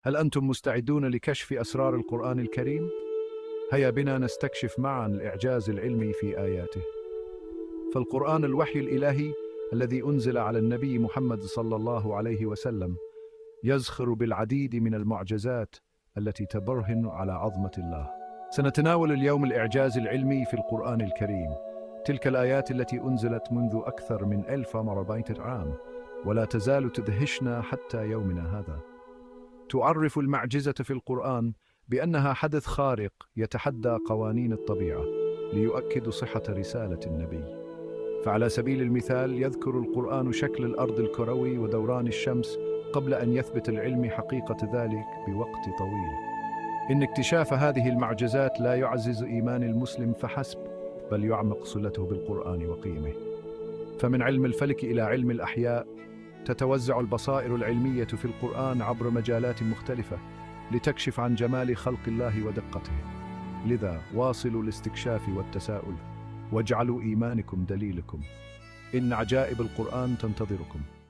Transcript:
هل أنتم مستعدون لكشف أسرار القرآن الكريم؟ هيا بنا نستكشف معا الإعجاز العلمي في آياته. فالقرآن الوحي الإلهي الذي أنزل على النبي محمد صلى الله عليه وسلم يزخر بالعديد من المعجزات التي تبرهن على عظمة الله. سنتناول اليوم الإعجاز العلمي في القرآن الكريم، تلك الآيات التي أنزلت منذ أكثر من 1400 عام ولا تزال تدهشنا حتى يومنا هذا. تعرف المعجزة في القرآن بأنها حدث خارق يتحدى قوانين الطبيعة ليؤكد صحة رسالة النبي. فعلى سبيل المثال يذكر القرآن شكل الأرض الكروي ودوران الشمس قبل أن يثبت العلم حقيقة ذلك بوقت طويل. إن اكتشاف هذه المعجزات لا يعزز إيمان المسلم فحسب، بل يعمق صلته بالقرآن وقيمه. فمن علم الفلك إلى علم الأحياء تتوزع البصائر العلمية في القرآن عبر مجالات مختلفة لتكشف عن جمال خلق الله ودقته. لذا واصلوا الاستكشاف والتساؤل، واجعلوا إيمانكم دليلكم. إن عجائب القرآن تنتظركم.